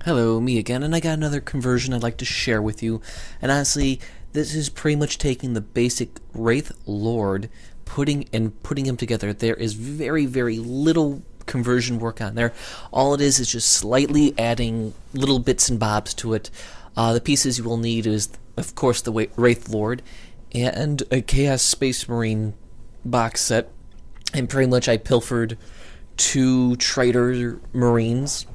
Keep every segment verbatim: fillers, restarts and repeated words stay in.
Hello, me again, and I got another conversion I'd like to share with you. And honestly, this is pretty much taking the basic Wraith Lord, putting and putting them together. There is very, very little conversion work on there. All it is is just slightly adding little bits and bobs to it. Uh, the pieces you will need is, of course, the Wraith Lord and a Chaos Space Marine box set. And pretty much I pilfered two Trader Marines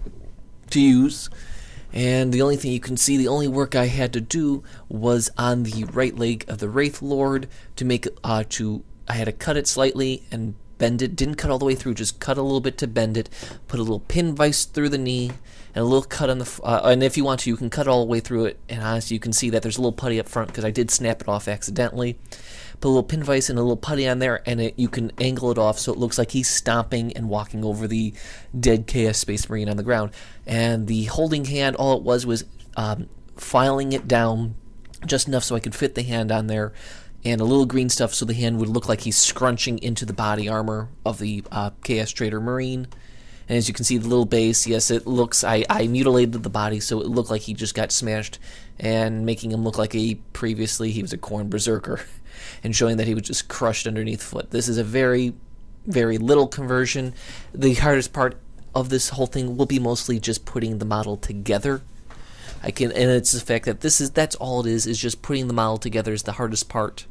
to use, and the only thing you can see, the only work I had to do was on the right leg of the Wraith Lord to make it, uh, to, I had to cut it slightly and bend it, didn't cut all the way through, just cut a little bit to bend it, put a little pin vise through the knee, and a little cut on the, uh, and if you want to, you can cut all the way through it, and honestly, you can see that there's a little putty up front, because I did snap it off accidentally. Put a little pin vise and a little putty on there, and it, you can angle it off so it looks like he's stomping and walking over the dead Chaos Space Marine on the ground. And the holding hand, all it was was um, filing it down just enough so I could fit the hand on there, and a little green stuff so the hand would look like he's scrunching into the body armor of the uh, Chaos Trader Marine. And as you can see, the little base, yes, it looks, I, I mutilated the body so it looked like he just got smashed, and making him look like a, previously he was a Khorne Berserker, and showing that he was just crushed underneath foot. This is a very, very little conversion. The hardest part of this whole thing will be mostly just putting the model together. I can, and it's the fact that this is, that's all it is, is just putting the model together is the hardest part.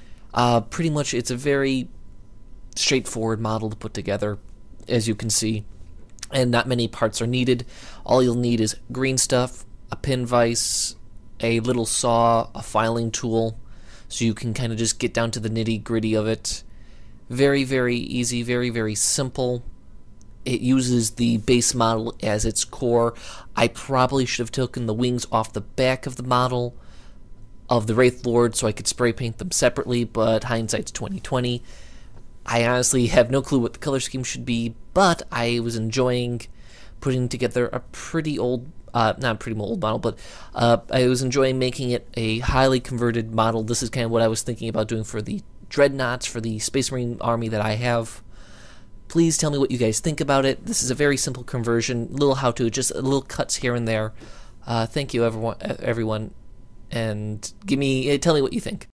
Uh, pretty much, it's a very straightforward model to put together, as you can see, and not many parts are needed. All you'll need is green stuff, a pin vise, a little saw, a filing tool, so you can kind of just get down to the nitty-gritty of it. Very, very easy, very, very simple. It uses the base model as its core. I probably should have taken the wings off the back of the model of the Wraith Lord so I could spray paint them separately, but hindsight's twenty twenty. I honestly have no clue what the color scheme should be, but I was enjoying putting together a pretty old, uh, not a pretty old model, but uh, I was enjoying making it a highly converted model. This is kind of what I was thinking about doing for the Dreadnoughts, for the Space Marine army that I have. Please tell me what you guys think about it. This is a very simple conversion, little how-to, just little cuts here and there. Uh, thank you, everyone, everyone, and give me, tell me what you think.